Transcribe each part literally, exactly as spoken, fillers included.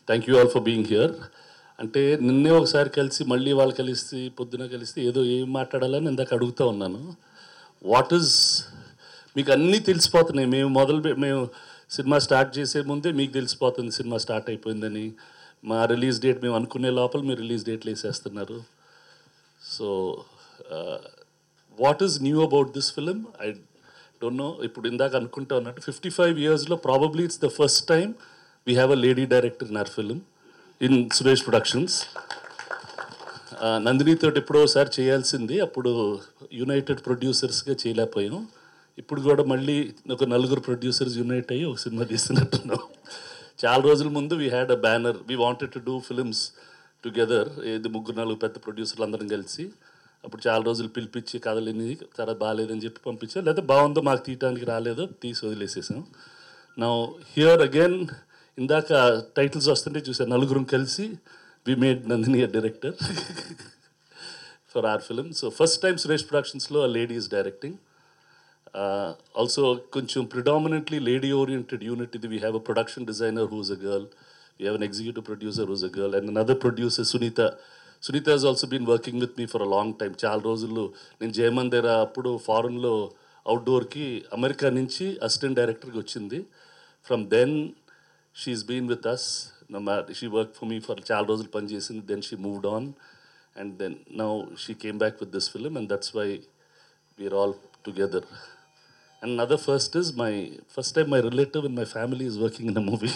Thank you all for being here. అంటే నిన్నే ఒకసారి కలిసి మళ్ళీ వాళ్ళు కలిసి పొద్దున కలిస్తే ఏదో ఏం మాట్లాడాలని ఇందాక అడుగుతూ ఉన్నాను. వాట్ ఈజ్ మీకు అన్నీ తెలిసిపోతున్నాయి. మేము మొదలు పె- మేము సినిమా స్టార్ట్ చేసే ముందే మీకు తెలిసిపోతుంది సినిమా స్టార్ట్ అయిపోయిందని. మా రిలీజ్ డేట్ మేము అనుకునే లోపల మీరు రిలీజ్ డేట్లు వేసేస్తున్నారు. So what is new about this film I don't know. ఇప్పుడు ఇందాక అనుకుంటా ఉన్నట్టు ఫిఫ్టీ ఫైవ్ ఇయర్స్లో probably it's the first time we have a lady director in our film in Suresh Productions. నందినితో ఎప్పుడోసారి చేయాల్సింది, అప్పుడు యునైటెడ్ ప్రొడ్యూసర్స్గా చేయలేకపోయాం. ఇప్పుడు కూడా మళ్ళీ ఒక నలుగురు ప్రొడ్యూసర్స్ యునైట్ అయ్యి ఒక సినిమా తీస్తున్నట్టున్నాం. చాలా రోజుల ముందు we had a banner, we wanted to do films together. ఏది ముగ్గురు నాలుగు పెద్ద ప్రొడ్యూసర్లు అందరం కలిసి అప్పుడు చాలా రోజులు పిలిపించి కథలని తర్వాత బాగాలేదని చెప్పి పంపించాం, లేదా బాగుందో మాకు తీయటానికి రాలేదో తీసి వదిలేసేసాం. నా హియర్ అగైన్ ఇందాక టైటిల్స్ వస్తుంటే చూసాను, నలుగురం కలిసి we made Nandini a director for our film. So first time Suresh ప్రొడక్షన్స్లో ఆ లేడీ ఈజ్ డైరెక్టింగ్. ఆల్సో కొంచెం ప్రిడామినెంట్లీ లేడీ ఓరియంటెడ్ యూనిట్ ఇది. We have a production designer who's a girl, we have an executive producer who's a girl, and another producer Sunitha. Sunitha has also been working with me for a long time. చాలా రోజులు నేను జయమందిర అప్పుడు ఫారెన్లో అవుట్డోర్కి America నుంచి assistant డైరెక్టర్కి వచ్చింది. From then she's been with us. She work for me for చాలా రోజులు పనిచేసింది. Then she moved on and then now she came back with this film and that's why we're all together. And another first is my first time my relative in my family is working in a movie.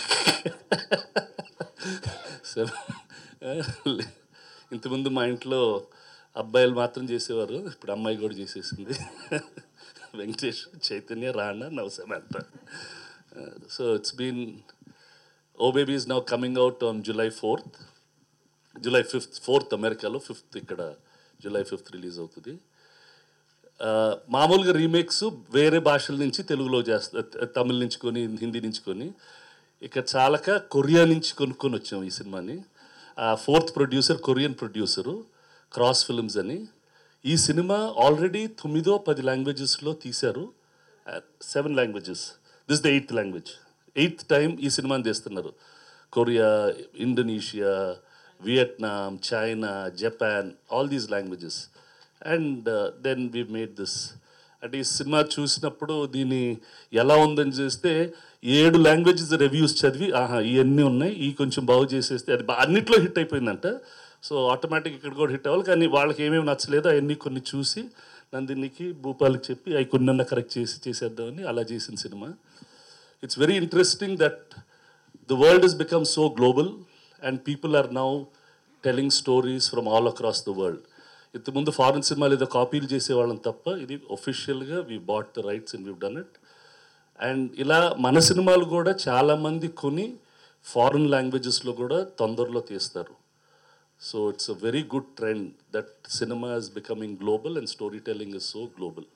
So, ఇంతకుముందు మా ఇంట్లో అబ్బాయిలు మాత్రం చేసేవారు, ఇప్పుడు అమ్మాయి కూడా చేసేసింది. వెంకటేష్, చైతన్య, రాణా, నవ్ Samantha. So it's been Oh Baby is now coming out on July fourth July fifth fourth అమెరికాలో, ఫిఫ్త్ ఇక్కడ జూలై ఫిఫ్త్ రిలీజ్ అవుతుంది. మామూలుగా రీమేక్స్ వేరే భాషల నుంచి తెలుగులో చేస్తారు, తమిళ నుంచి కొని హిందీ నుంచి కొని. ఇక్కడ చాలక కొరియా నుంచి కొనుక్కొని వచ్చాం ఈ సినిమాని. Fourth producer Korean producer, cross films అని. ఈ సినిమా ఆల్రెడీ తొమ్మిదో పది లాంగ్వేజెస్లో తీశారు, సెవెన్ లాంగ్వేజెస్. This the eighth language, eighth time ఈ సినిమాని తీస్తున్నారు. Korea, Indonesia, Vietnam, China, Japan, all these languages. And then we made this. అంటే ఈ సినిమా చూసినప్పుడు దీన్ని ఎలా ఉందని చూస్తే ఏడు లాంగ్వేజెస్ రివ్యూస్ చదివి ఆహా ఇవన్నీ ఉన్నాయి, ఈ కొంచెం బాగు చేసేస్తే అది అన్నిట్లో హిట్ అయిపోయిందంట. సో ఆటోమేటిక్ ఇక్కడ కూడా హిట్ అవ్వాలి. కానీ వాళ్ళకి ఏమేమి నచ్చలేదో అవన్నీ కొన్ని చూసి నందినికి, భూపాల్కి చెప్పి అవి కొన్ని కరెక్ట్ చేసి చేసేద్దామని అలా చేసిన సినిమా. It's very interesting that the world is become so global and people are now telling stories from all across the world. ఇంతకుముందు ఫారెన్ సినిమాలు ఏదో కాపీలు చేసేవాళ్ళం తప్ప, ఇది ఒఫిషియల్గా we bought the rights and we've done it. And ఇలా మన సినిమాలు కూడా చాలామంది కొని ఫారెన్ లాంగ్వేజెస్లో కూడా తొందరలో తీస్తారు. So it's a very good trend that సినిమా is becoming global and story telling is so global.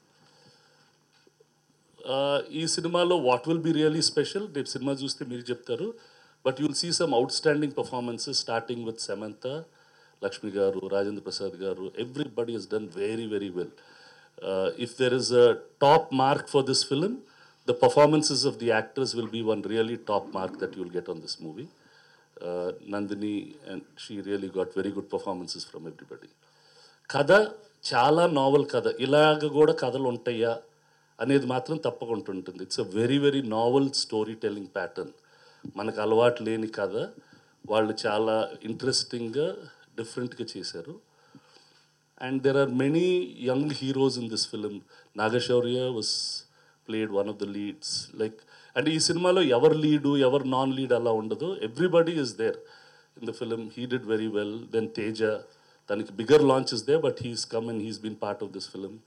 ఈ సినిమాలో what will be really special, రేపు సినిమా చూస్తే మీరు చెప్తారు. But you'll see some outstanding performances starting with Samantha, Lakshmi garu, Rajendra Prasad garu. Everybody has done very very well. If there is a top mark for this film, the performances of the actors will be one really top mark that you'll get on this movie. Uh, Nandini, and she really got very good performances from everybody. కథ చాలా naval కథ. ఇలాగ కూడా కథలు ఉంటాయా అనేది మాత్రం తప్పకుండా ఉంటుంది. It's a very very novel story telling pattern. మనకు అలవాటు లేని కథ వాళ్ళు చాలా ఇంట్రెస్టింగ్గా డిఫరెంట్గా చేశారు. And there are many young heroes in this film. Naga Shaurya was played one of the leads. Like, and ఈ సినిమాలో ఎవరు లీడు ఎవరు నాన్ లీడ్ అలా ఉండదు. Everybody is there in the film. He did very well. Then Teja, తనకి bigger launch is there but he's come and he's been part of this film.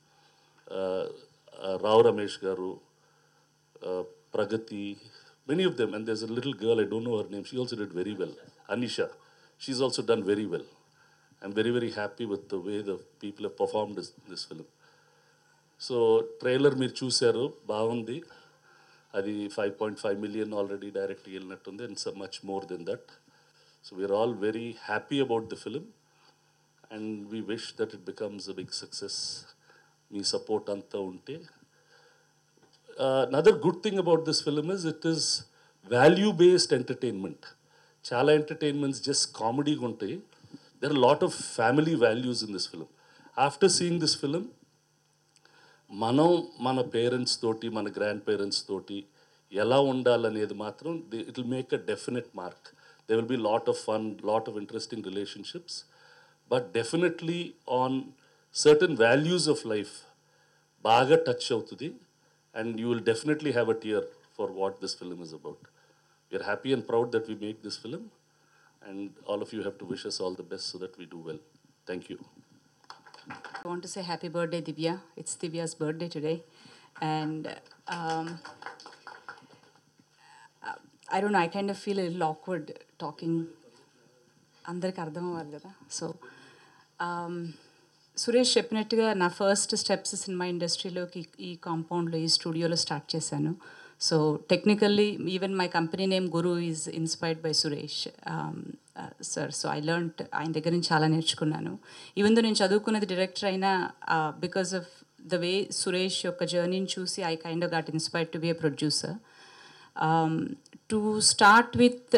Rao Ramesh garu, Pragathi, many of them. And there's a little girl, I don't know her name, she also did very well. Anisha, she's also done very well. I'm very very happy with the way the people have performed this, this film. So trailer మీరు చూశారు, బాగుంది. అది five point five million already డైరెక్ట్గా వెళ్ళినట్టుంది and so much more than that. So we're all very happy about the film and we wish that it becomes a big success. మీ support అంతా ఉంటే. Another good thing about this film is it is value based entertainment. చాలా entertainments just కామెడీగా ఉంటాయి. There are lot of family values in this film. After seeing this film మనం మన parents తోటి మన గ్రాండ్ పేరెంట్స్ తోటి ఎలా ఉండాలనేది మాత్రం it will make a definite mark. There will be lot of fun, lot of interesting relationships, but definitely on certain values of life బాగా touch అవుతుంది. And you will definitely have a tear for what this film is about. We're happy and proud that we make this film, and all of you have to wish us all the best so that we do well. Thank you. I want to say happy birthday, Divya. It's Divya's birthday today. And um, I don't know, I kind of feel a little awkward talking. అందరికి అర్థం అవ్వాలి కదా. So Suresh చెప్పినట్టుగా నా first steps cinema ఇండస్ట్రీలోకి ఈ కాంపౌండ్లో, ఈ స్టూడియోలో స్టార్ట్ చేశాను. So technically even my company name Guru is inspired by Suresh sir. So I learnt ఆయన దగ్గర నుంచి చాలా నేర్చుకున్నాను. ఈవెన్ దో నేను చదువుకున్నది డైరెక్టర్ అయినా, because of the way Suresh యొక్క జర్నీని చూసి I kind of got inspired to be a producer. To start with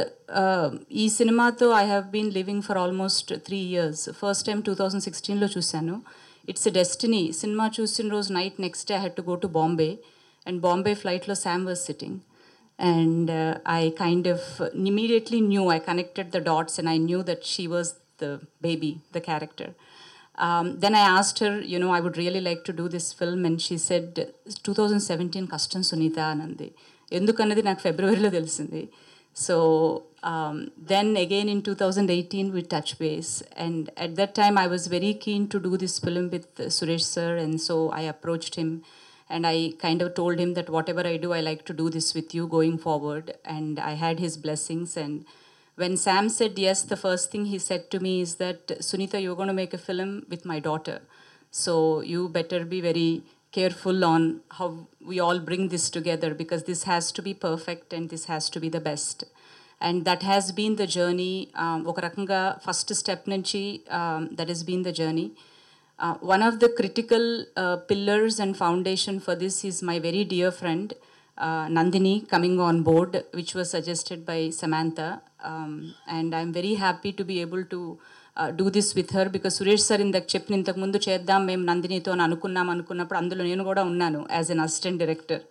ఈ సినిమాతో I have been living for almost three years. First time two thousand సిక్స్టీన్లో చూశాను. It's a destiny. సినిమా చూసిన రోజు night next day I had to go to Bombay, and Bombay flight lo Sam was sitting, and uh, I kind of immediately knew, I connected the dots and I knew that she was the baby, the character. Um, then I asked her, you know, I would really like to do this film, and she said twenty seventeen కష్టం సునీత అనంది. ఎందుకన్నది నాకు ఫిబ్రవరిలో తెలిసింది. So um, then again in two thousand eighteen we touched base, and at that time I was very keen to do this film with uh, Suresh sir, and so I approached him. And I kind of told him that whatever I do, I like to do this with you going forward. And I had his blessings. And when Sam said yes, the first thing he said to me is that, Sunita, you're going to make a film with my daughter. So you better be very careful on how we all bring this together, because this has to be perfect and this has to be the best. And that has been the journey. Oka rakanga first step nunchi, that has been the journey. Uh, one of the critical uh, pillars and foundation for this is my very dear friend uh, Nandini coming on board, which was suggested by Samantha, um, and I'm very happy to be able to uh, do this with her, because Suresh sir indak cheppina intaku mundu cheddam mem Nandini tho anukunnam anukunnappudu అందులో నేను కూడా ఉన్నాను as an assistant director.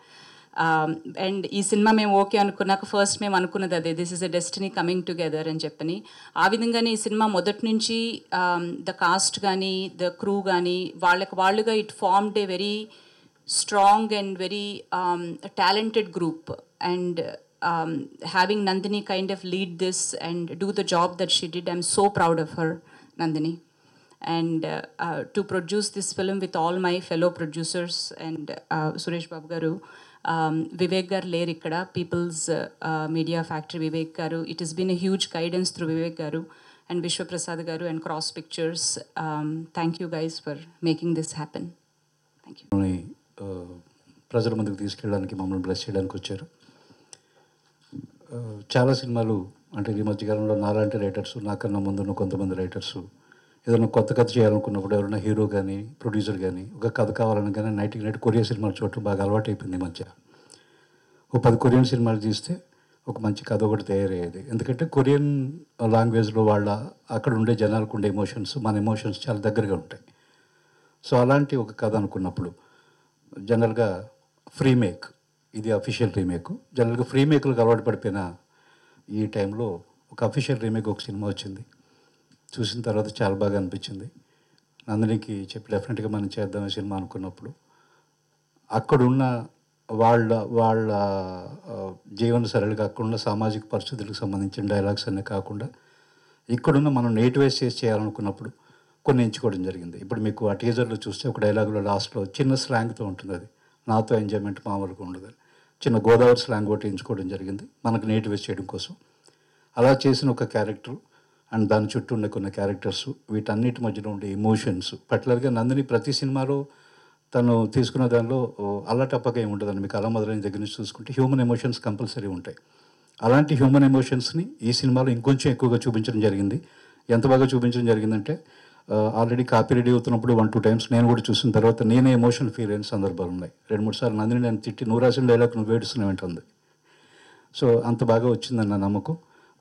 And ఈ సినిమా మేము okay అనుకున్నాక first మేము అనుకున్నది అదే, this is a destiny coming together అని చెప్పని. ఆ విధంగానే ఈ సినిమా మొదటి నుంచి ద కాస్ట్ కానీ ద క్రూ కానీ వాళ్ళకి వాళ్ళుగా it formed a very strong and very talented group. And having Nandini kind of lead this and do the job that she did, I'm so proud of her, Nandini. And uh, uh, to produce this film with all my fellow producers and uh, Suresh Babu garu, um, Vivek gar లేరు ఇక్కడ, People's uh, Media Factory Vivek garu. It has been a huge guidance through Vivek garu and Vishwa Prasad garu and Cross Pictures. Um, thank you guys for making this happen. Thank you. ప్రజల ముందుకు తీసుకెళ్ళడానికి మమ్మల్ని bless చేయడానికి వచ్చారు. చాలా సినిమాలు అంటే ఈ మధ్యకాలంలో నాలాంటి రైటర్స్, నాకన్నా ముందున్న కొంతమంది రైటర్స్ ఏదైనా కొత్త కథ చేయాలనుకున్నప్పుడు ఎవరైనా హీరో కానీ ప్రొడ్యూసర్ కానీ ఒక కథ కావాలని కానీ నైట్కి నైట్ కొరియన్ సినిమాలు చూడటం బాగా అలవాటు అయిపోయింది ఈ మధ్య. ఒక పది కొరియన్ సినిమాలు తీస్తే ఒక మంచి కథ ఒకటి తయారయ్యేది. ఎందుకంటే కొరియన్ లాంగ్వేజ్లో వాళ్ళ అక్కడ ఉండే జనాలకు ఉండే ఎమోషన్స్ మన ఎమోషన్స్ చాలా దగ్గరగా ఉంటాయి. సో అలాంటి ఒక కథ అనుకున్నప్పుడు జనరల్గా ఫ్రీ మేక్, ఇది అఫీషియల్ రీమేక్. జనరల్గా ఫ్రీ మేక్లకు అలవాటు పడిపోయిన ఈ టైంలో ఒక అఫీషియల్ రీమేక్ ఒక సినిమా వచ్చింది. చూసిన తర్వాత చాలా బాగా అనిపించింది. నందినికి చెప్పి డెఫినెట్గా మనం చేద్దాం ఈ సినిమా అనుకున్నప్పుడు అక్కడున్న వాళ్ళ వాళ్ళ జీవన సరళిగా అక్కడున్న సామాజిక పరిస్థితులకు సంబంధించిన డైలాగ్స్ అన్నీ కాకుండా ఇక్కడున్న మనం నేటివైజ్ చేసి చేయాలనుకున్నప్పుడు కొన్ని ఎంచుకోవడం జరిగింది. ఇప్పుడు మీకు ఆ టీజర్లో చూస్తే ఒక డైలాగులో లాస్ట్లో చిన్న స్లాంగ్తో ఉంటుంది, అది నాతో ఎంజాయ్మెంట్ మామూలుగా ఉండదు. చిన్న గోదావరి స్లాంగ్ ఒకటి ఎంచుకోవడం జరిగింది మనకు నేటివైజ్ చేయడం కోసం. అలా చేసిన ఒక క్యారెక్టర్ అండ్ దాని చుట్టూ ఉండే కొన్ని క్యారెక్టర్స్, వీటన్నిటి మధ్యలో ఉండే ఎమోషన్స్. పర్టికులర్గా నందిని ప్రతి సినిమాలో తను తీసుకున్న దానిలో అల్లటప్పగా ఏమి ఉంటుందని మీకు అలా మొదలైన దగ్గర నుంచి చూసుకుంటే హ్యూమన్ ఎమోషన్స్ కంపల్సరీ ఉంటాయి. అలాంటి హ్యూమన్ ఎమోషన్స్ని ఈ సినిమాలో ఇంకొంచెం ఎక్కువగా చూపించడం జరిగింది. ఎంత బాగా చూపించడం జరిగిందంటే ఆల్రెడీ కాపీ రెడీ అవుతున్నప్పుడు వన్ టూ టైమ్స్ నేను కూడా చూసిన తర్వాత నేనే ఎమోషన్ ఫీల్ అయిన సందర్భాలు ఉన్నాయి. రెండు మూడు సార్లు నందిని నేను తిట్టి నువ్వు రాసిన డైలాగ్ నువ్వు వేడుస్తున్నావు ఏంటుంది. సో అంత బాగా వచ్చిందని నా నమ్మకం.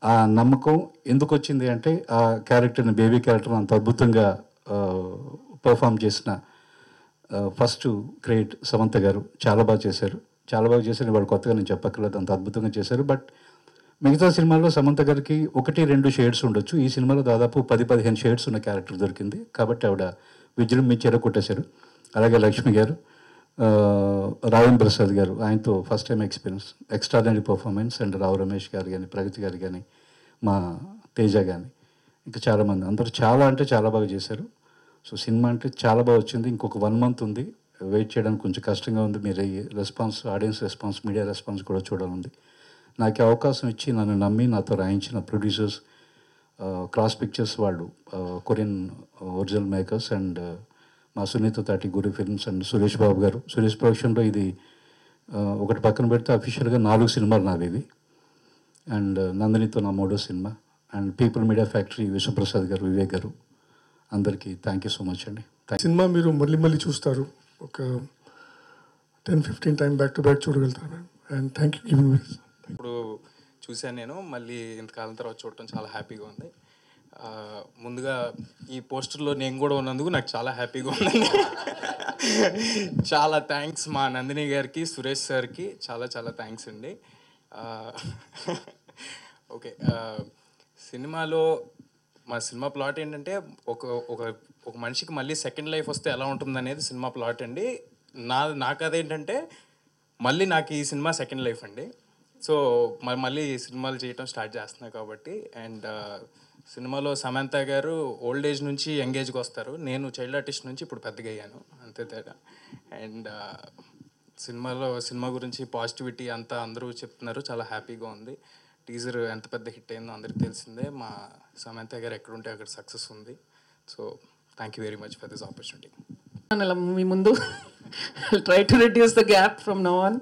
ఆ నమ్మకం ఎందుకు వచ్చింది అంటే ఆ క్యారెక్టర్ని, బేబీ క్యారెక్టర్ని అంత అద్భుతంగా పర్ఫామ్ చేసిన ఫస్ట్ క్రియేట్ సమంత గారు చాలా బాగా చేశారు. చాలా బాగా చేశారు. వాడు కొత్తగా నేను చెప్పక్కర్లేదు, అంత అద్భుతంగా చేశారు. బట్ మిగతా సినిమాల్లో సమంత గారికి ఒకటి రెండు షేడ్స్ ఉండొచ్చు. ఈ సినిమాలో దాదాపు పది పదిహేను షేడ్స్ ఉన్న క్యారెక్టర్ దొరికింది. కాబట్టి ఆవిడ విజృంభించారో కొట్టేశారు. అలాగే లక్ష్మి గారు, రాజేంద్ర ప్రసాద్ గారు, ఆయనతో first time experience, extraordinary performance. And Rao Ramesh garu కానీ, ప్రగతి గారు కానీ, మా తేజ కానీ, ఇంకా చాలామంది, అందరూ చాలా అంటే చాలా బాగా చేశారు. సో సినిమా అంటే చాలా బాగా వచ్చింది. ఇంకొక వన్ మంత్ ఉంది, వెయిట్ చేయడానికి కొంచెం కష్టంగా ఉంది. మీరు response, audience response, media response కూడా చూడాలంది. నాకు అవకాశం ఇచ్చి నన్ను నమ్మి నాతో రాయించిన ప్రొడ్యూసర్స్, క్రాస్ పిక్చర్స్ వాళ్ళు, కొరియన్ ఒరిజినల్ మేకర్స్, అండ్ మా సునీత తాటి, గురి ఫిల్మ్స్, అండ్ సురేష్ బాబు గారు. సురేష్ ప్రొడక్షన్లో ఇది ఒకటి పక్కన పెడితే అఫీషియల్గా నాలుగు సినిమాలు నావి ఇవి. అండ్ నందినితో నా మూడో సినిమా. And people media factory, Vishwaprasad garu, Vivek garu, అందరికీ థ్యాంక్ యూ సో మచ్ అండి. సినిమా మీరు మళ్ళీ మళ్ళీ చూస్తారు, ఒక ten fifteen time back to back చూడగలుగుతారు ma'am. And thank you giving me. ఇప్పుడు చూశాను నేను, మళ్ళీ ఇంతకాలం తర్వాత చూడటం చాలా హ్యాపీగా ఉంది. ముందుగా ఈ పోస్టర్లో నేను కూడా ఉన్నందుకు నాకు చాలా హ్యాపీగా ఉందండి. చాలా థ్యాంక్స్ మా నందిని గారికి, సురేష్ సార్కి చాలా చాలా థ్యాంక్స్ అండి. ఓకే, సినిమాలో మా సినిమా ప్లాట్ ఏంటంటే ఒక ఒక ఒక మనిషికి మళ్ళీ సెకండ్ లైఫ్ వస్తే ఎలా ఉంటుందనేది సినిమా ప్లాట్ అండి. నా నాకు అదేంటంటే మళ్ళీ నాకు ఈ సినిమా సెకండ్ లైఫ్ అండి. సో మళ్ళీ సినిమాలు చేయటం స్టార్ట్ చేస్తున్నాయి కాబట్టి. అండ్ సినిమాలో సమంత గారు ఓల్డ్ ఏజ్ నుంచి యంగ్ ఏజ్కి వస్తారు. నేను చైల్డ్ ఆర్టిస్ట్ నుంచి ఇప్పుడు పెద్దగా అయ్యాను, అంతే తేడా. అండ్ సినిమాలో సినిమా గురించి పాజిటివిటీ అంతా అందరూ చెప్తున్నారు, చాలా హ్యాపీగా ఉంది. టీజర్ ఎంత పెద్ద హిట్ అయిందో అందరికి తెలిసిందే. మా సమంత గారు ఎక్కడుంటే అక్కడ సక్సెస్ ఉంది. So thank you very much for this opportunity. మీ ముందు try to reduce the gap from now on.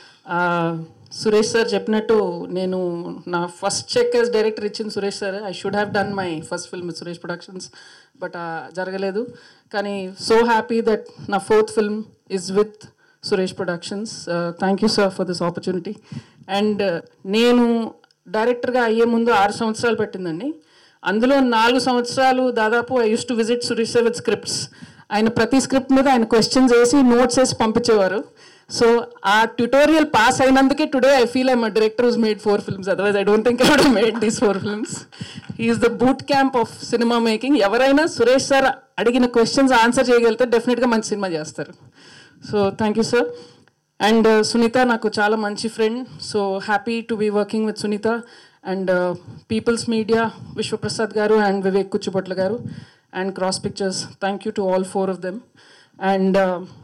Suresh sir చెప్పినట్టు నేను నా ఫస్ట్ చెక్ యాజ్ డైరెక్టర్ ఇచ్చింది Suresh sir. I should have done my first film with Suresh Productions, but జరగలేదు. కానీ so happy that నా fourth film is with Suresh Productions. Thank you sir for this opportunity. And నేను డైరెక్టర్గా అయ్యే ముందు ఆరు సంవత్సరాలు పట్టిందండి. అందులో నాలుగు సంవత్సరాలు దాదాపు I use to visit Suresh sir with scripts. ఆయన ప్రతి స్క్రిప్ట్ మీద ఆయన క్వశ్చన్స్ వేసి నోట్స్ వేసి పంపించేవారు. సో ఆ ట్యూటోరియల్ పాస్ అయినందుకే today I feel I'm a director who's made four films. Otherwise I don't think I would have made these four films. He's the boot camp of cinema making. ఎవరైనా Suresh sir అడిగిన questions answer చేయగలిగితే డెఫినెట్గా మంచి సినిమా చేస్తారు. So thank you sir. And Sunitha నాకు చాలా మంచి friend. So happy to be working with Sunitha. And people's media, Vishwaprasad garu and Vivek Kuchchupatla garu, and cross pictures, thank you to all four of them. And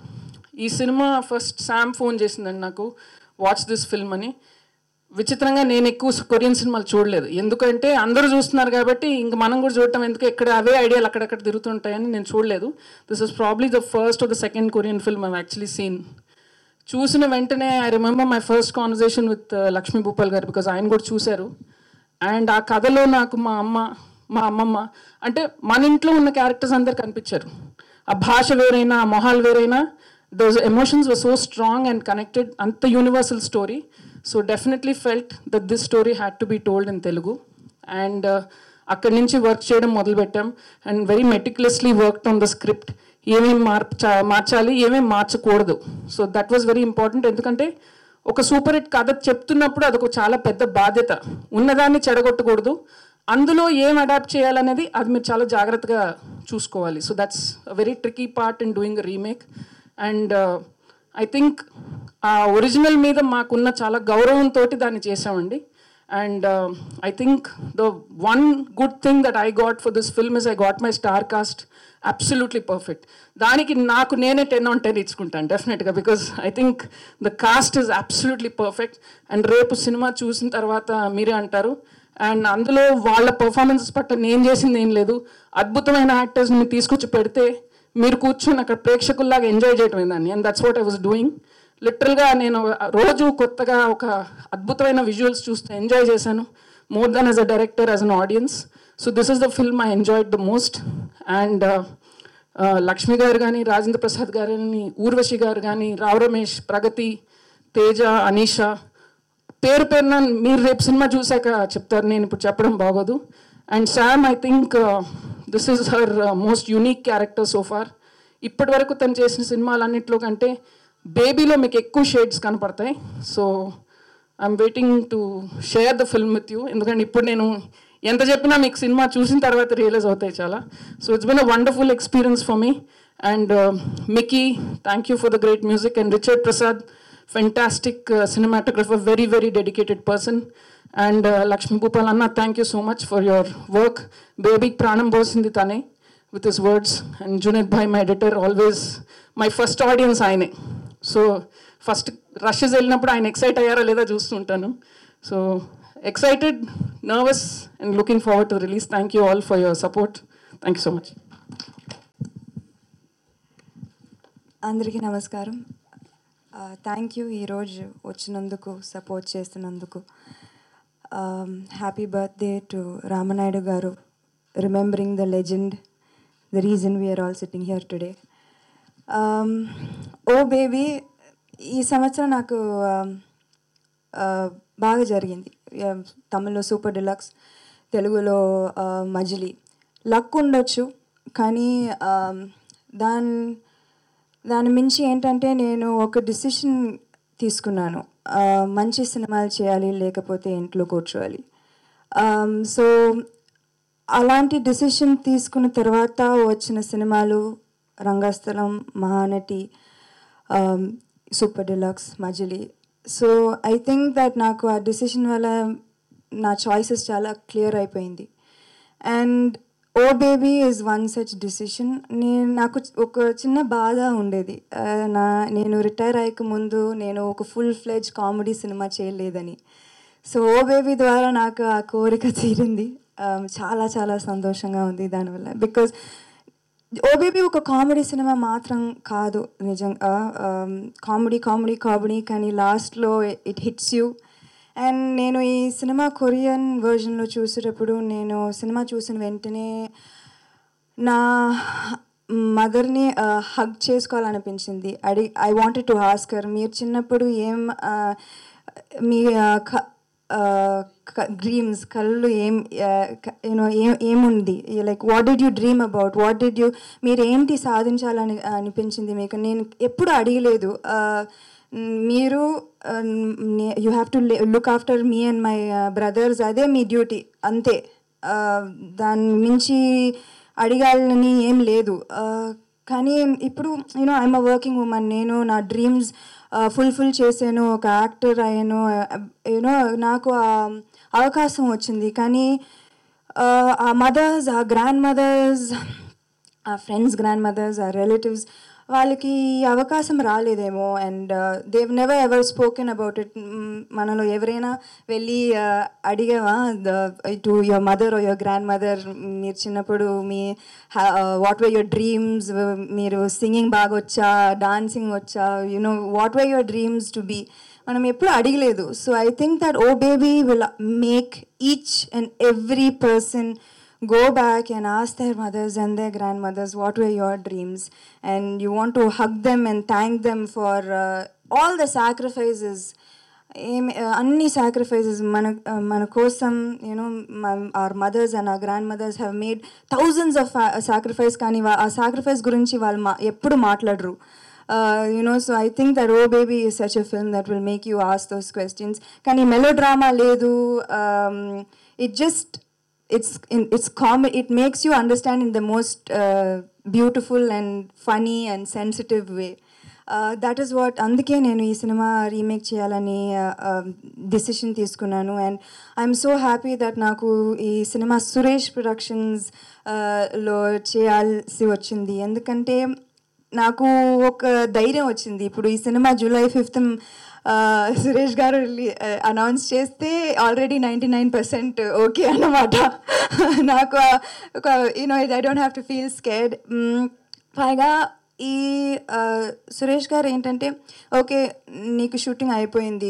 ఈ సినిమా ఫస్ట్ శామ్ ఫోన్ చేసిందండి నాకు, వాచ్ దిస్ ఫిల్మ్ అని. విచిత్రంగా నేను ఎక్కువ కొరియన్ సినిమాలు చూడలేదు, ఎందుకంటే అందరూ చూస్తున్నారు కాబట్టి ఇంక మనం కూడా చూడటం ఎందుకు, ఎక్కడ అవే ఐడియాలు అక్కడక్కడ తిరుగుతుంటాయని నేను చూడలేదు. This is probably the first or the second Korean film I've actually seen. చూసిన వెంటనే I remember my first conversation with Lakshmi Bhupal garu, because ఆయన కూడా చూశారు. అండ్ ఆ కథలో నాకు మా అమ్మ, మా అమ్మమ్మ, అంటే మన ఇంట్లో ఉన్న క్యారెక్టర్స్ అందరు కనిపించారు. ఆ భాష వేరైనా, ఆ మొహాలు వేరైనా, those emotions were so strong and connected. అంత universal story. So definitely felt that this story had to be told in Telugu. And అక్కడి నుంచి వర్క్ చేయడం మొదలుపెట్టాం. And very meticulously worked on the script. ఏమేమి మార్చా మార్చాలి ఏమేమి మార్చకూడదు. So that was very important. ఎందుకంటే ఒక సూపర్ హిట్ కథ చెప్తున్నప్పుడు అదొక చాలా పెద్ద బాధ్యత. ఉన్నదాన్ని చెడగొట్టకూడదు, అందులో ఏం అడాప్ట్ చేయాలనేది అది మీరు చాలా జాగ్రత్తగా చూసుకోవాలి. So that's a very tricky part in doing a remake. And I think ఆ ఒరిజినల్ మీద మాకున్న చాలా గౌరవంతో దాన్ని చేసామండి. And I think the one good thing that I got for this film is I got my star cast absolutely perfect. దానికి నాకు నేనే టెన్ ఆన్ టెన్ ఇచ్చుకుంటాను డెఫినెట్గా, because I think the cast is absolutely perfect. And రేపు సినిమా చూసిన తర్వాత మీరే అంటారు. అండ్ అందులో వాళ్ళ పర్ఫార్మెన్సెస్ పట్ల నేను చేసింది ఏం లేదు. అద్భుతమైన యాక్టర్స్ని మీరు తీసుకొచ్చి పెడితే మీరు కూర్చొని అక్కడ ప్రేక్షకుల్లాగా ఎంజాయ్ చేయటం దాన్ని. And that's what I was doing. లిటరల్గా నేను రోజు కొత్తగా ఒక అద్భుతమైన విజువల్స్ చూస్తూ ఎంజాయ్ చేశాను, more than as a director, as an audience. So this is the film I enjoyed the most. And Lakshmi garu కానీ, రాజేంద్ర ప్రసాద్ గారు కానీ, ఊర్వశి గారు కానీ, రావు రమేష్, ప్రగతి, తేజ, అనీషా, పేరు పేరున మీరు రేపు సినిమా చూశాక చెప్తారు, నేను ఇప్పుడు చెప్పడం బాగోదు. And Sam, I think this is her most unique character so far. ఇప్పటి వరకు తను చేసిన సినిమాలన్నింటిలో కంటే బేబీలో మీకు ఎక్కువ షేడ్స్ కనపడతాయి. So I'm waiting to share the film with you, ఎందుకంటే ఇప్పుడు నేను ఎంత చెప్పినా మీకు సినిమా చూసిన తర్వాత రియలైజ్ అవుతాయి చాలా. So it's been a wonderful experience for me. And Mickey, thank you for the great music. And Richard Prasad, fantastic uh, cinematographer, very very dedicated person. And uh, Lakshmi Bhupal Anna, thank you so much for your work. Baby pranam bosindi tane with his words. And Junaid bhai, my editor, always my first audience ayane. So first rushes ellinappudu ayana excite ayyara leda chustuntanu. So excited, nervous and looking forward to the release. Thank you all for your support. Thank you so much. Andariki namaskaram. Thank you ఈరోజు వచ్చినందుకు, support చేస్తున్నందుకు. Happy birthday to Ramanaidu garu, remembering the legend, the reason we're all sitting here today. Oh Baby ఈ సంవత్సరం నాకు బాగా జరిగింది. తమిళ్లో super deluxe, తెలుగులో మజిలీ. లక్ ఉండొచ్చు, కానీ దాని దాని మించి ఏంటంటే నేను ఒక డిసిషన్ తీసుకున్నాను, మంచి సినిమాలు చేయాలి లేకపోతే ఇంట్లో కూర్చోవాలి. సో అలాంటి డిసిషన్ తీసుకున్న తర్వాత వచ్చిన సినిమాలు Rangasthalam, Mahanati, Super Deluxe, Majili. So I think that నాకు ఆ డిసిషన్ వల్ల నా చాయిసెస్ చాలా క్లియర్ అయిపోయింది. And Oh Baby is one such decision. నేను నాకు ఒక చిన్న బాధ ఉండేది, నా నేను రిటైర్ అయ్యక ముందు నేను ఒక ఫుల్ ఫ్లెడ్జ్ కామెడీ సినిమా చేయలేదని. సో ఓ బేబీ ద్వారా నాకు ఆ కోరిక తీరింది. చాలా చాలా సంతోషంగా ఉంది దానివల్ల. బికాజ్ ఓ బేబీ ఒక కామెడీ సినిమా మాత్రం కాదు, నిజంగా కామెడీ కామెడీ కామెడీ కానీ లాస్ట్లో ఇట్ హిట్స్ యూ. అండ్ నేను ఈ సినిమా కొరియన్ వర్జన్లో చూసేటప్పుడు నేను సినిమా చూసిన వెంటనే నా మదర్ని హగ్ చేసుకోవాలనిపించింది. అడి ఐ వాంటెడ్ టు ఆస్కర్, మీరు చిన్నప్పుడు ఏం మీ డ్రీమ్స్, కళ్ళు ఏం యూనో ఏం ఏముంది, like what did you dream about, what did you, మీరు ఏంటి సాధించాలని అనిపించింది మీకు? నేను ఎప్పుడు అడిగలేదు. మీరు you have to look after me and my brothers, అదే మీ డ్యూటీ అంతే, దాని మించి అడగాలని ఏం లేదు. కానీ ఇప్పుడు you know I'm a working women, నేను నా డ్రీమ్స్ ఫుల్ఫిల్ చేశాను, ఒక యాక్టర్ అయ్యాను, యూనో నాకు అవకాశం వచ్చింది. కానీ ఆ మదర్స్, ఆ గ్రాండ్ మదర్స్, ఆ ఫ్రెండ్స్ గ్రాండ్ మదర్స్, ఆ రిలేటివ్స్, వాళ్ళకి అవకాశం రాలేదేమో. And they've never ever spoken about it. మనలో ఎవరైనా వెళ్ళి అడిగావా to your mother or your grandmother, మీరు చిన్నప్పుడు మీ వాట్ వర్ యువర్ డ్రీమ్స్, మీరు సింగింగ్ బాగా వచ్చా, డాన్సింగ్ వచ్చా, you know what were your dreams to be, మనం ఎప్పుడు అడిగలేదు. So I think that Oh Baby will make each and every person go back and ask their mothers and their grandmothers what were your dreams, and you want to hug them and thank them for uh, all the sacrifices, anni sacrifices mana mana kosam, you know, our mothers and our grandmothers have made thousands of uh, sacrifice, kani aa sacrifice gurinchi vallu eppudu maatladru. Uh, you know, so I think that Oh Baby is such a film that will make you ask those questions. Kani melodrama ledu, um, it just it's in, it's common, it makes you understand in the most uh, beautiful and funny and sensitive way. Uh, that is what అందుకే నేను ఈ సినిమా remake చేయాలని decision తీసుకున్నాను. And I'm so happy that నాకు ఈ cinema Suresh productions లో చేయాల్సి వచ్చింది. ఎందుకంటే నాకు ఒక ధైర్యం వచ్చింది. ఇప్పుడు ఈ cinema July fifth Suresh garu announce చేస్తే already ninety nine percent okay అన్నమాట. నాకు ఒక you know I don't have to feel scared. పైగా ఈ సురేష్ గారు ఏంటంటే, ఓకే నీకు షూటింగ్ అయిపోయింది,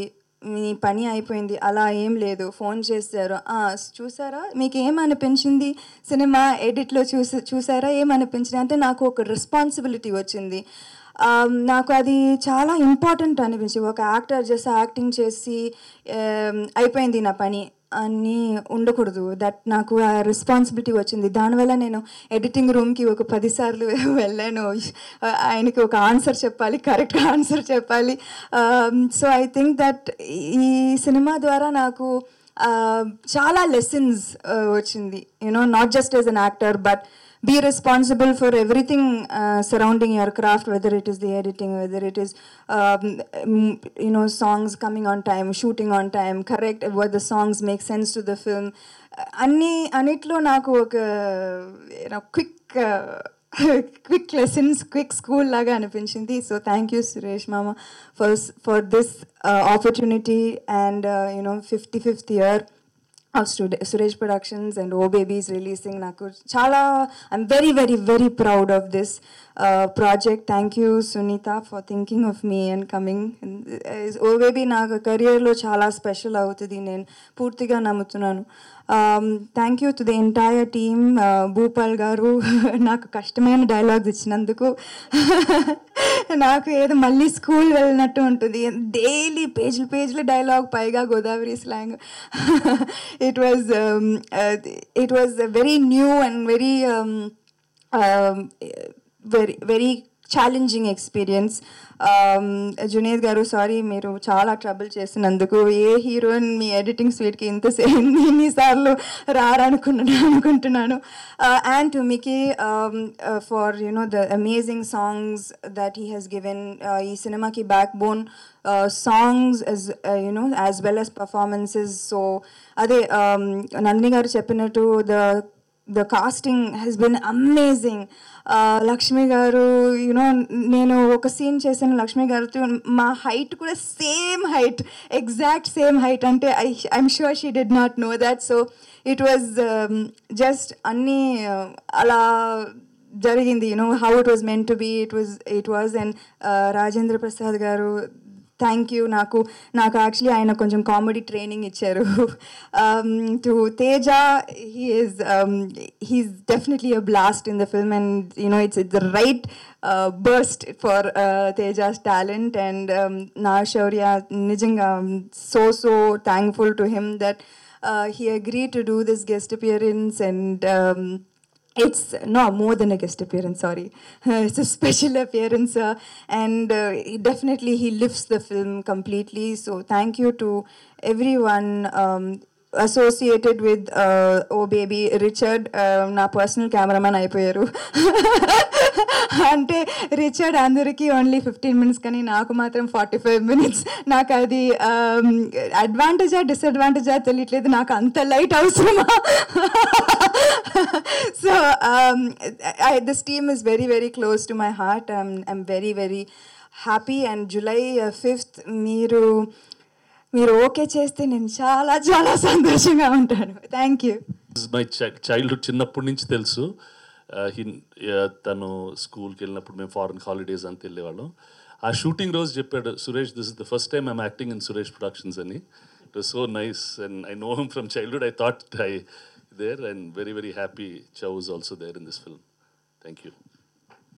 మీ పని అయిపోయింది అలా ఏం లేదు. ఫోన్ చేశారు, "ఆ, చూసారా మీకు ఏమనిపించింది సినిమా ఎడిట్లో చూసి చూసారా ఏమనిపించింది" అంటే నాకు ఒక రెస్పాన్సిబిలిటీ వచ్చింది. Um, నాకు అది చాలా ఇంపార్టెంట్ అనిపించింది. ఒక యాక్టర్ చేసి యాక్టింగ్ చేసి um, అయిపోయింది నా పని అని ఉండకూడదు. దట్ నాకు ఆ రెస్పాన్సిబిలిటీ వచ్చింది. దానివల్ల నేను ఎడిటింగ్ రూమ్కి ఒక పదిసార్లు వెళ్ళాను. ఆయనకి ఒక ఆన్సర్ చెప్పాలి, కరెక్ట్ ఆన్సర్ చెప్పాలి. సో ఐ థింక్ దట్ ఈ సినిమా ద్వారా నాకు uh, చాలా లెసన్స్ uh, వచ్చింది. You know not just as an actor but be responsible for everything uh, surrounding your craft, whether it is the editing, whether it is um, you know songs coming on time, shooting on time, correct what the songs make sense to the film. Anni anitlo naku oka you know quick uh, quick lessons, quick school laga anipinchindi. So thank you Suresh Mama for for this uh, opportunity and uh, you know fifty-fifth year of Suresh Productions and O Baby is releasing. Naku chala I'm very very very proud of this uh, project. Thank you Sunita for thinking of me and coming. And, uh, O Baby na career lo chala special avutadi nen పూర్తిగా నమ్ముతున్నాను. Thank you to the entire team. Bhupal garu నాకు కష్టమైన dialogues ఇచ్చినందుకు నాకు ఏదో మళ్ళీ school వెళ్ళినట్టు ఉంటుంది. డైలీ పేజీలు పేజీల డైలాగ్, పైగా Godavari slang. It was it was very new and very very very challenging experience. Junaid garu sorry, మీరు చాలా ట్రబుల్ చేసినందుకు. ఏ హీరోయిన్ మీ ఎడిటింగ్ స్వీట్కి ఇంతసేపు ఇన్నిసార్లు రారనుకున్నాను అనుకుంటున్నాను. And to Mickey for you know the amazing songs that he he's given. ఈ సినిమాకి backbone songs as you know as well as performances. So అదే నందిని గారు చెప్పినట్టు the the casting has been amazing. uh, Lakshmi garu you know నేను ఒక సీన్ చేశాను లక్ష్మి గారితో, మా height కూడా same height, exact same height. అంటే I I'm sure she did not know that. So it was just అన్నీ అలా జరిగింది. You know how it was meant to be, it was it was and Rajendra Prasad garu thank you. నాకు నాకు actually ఆయన కొంచెం comedy training ఇచ్చారు. To Teja, he is he's definitely a blast in the film and you know it's it's the right burst for Tejas talent. And నా శౌర్య నిజంగా so so thankful to him that he agree to do this guest appearance. And it's no more than a guest appearance, sorry. It's a special appearance uh, and uh, definitely he lifts the film completely. So thank you to everyone um, associated with uh, Oh Baby. Richard uh, నా personal cameraman అయిపోయారు. అంటే Richard అందరికీ only fifteen minutes కానీ నాకు మాత్రం forty five minutes. నాకు అది అడ్వాంటేజా డిసడ్వాంటేజా తెలియట్లేదు, నాకు అంత లైట్ అవసరమా. So this team is very very close to my heart. I'm I'm very very happy. And July fifth మీరు మీరు ఓకే చేస్తే నేను చాలా చాలా సంతోషంగా ఉంటాను. Thank you. మై చైల్డ్హుడ్, చిన్నప్పటి నుంచి తెలుసు. హీ తను స్కూల్కి వెళ్ళినప్పుడు మేము ఫారెన్ హాలిడేస్ అంతా వెళ్ళేవాళ్ళం. ఆ షూటింగ్ రోజు చెప్పాడు, Suresh this is the first time I'm acting in Suresh Productions అని. It was so nice and I know him from childhood. I thought I there and very very happy Chow is also there in this film. Thank you.